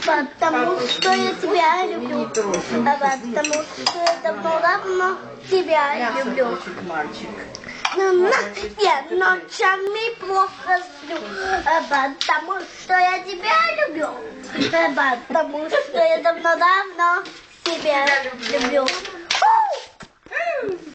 Потому что я тебя люблю. Потому что я давно тебя люблю. Я ночами плохо сплю, потому что я тебя люблю. Потому что я давно тебя люблю.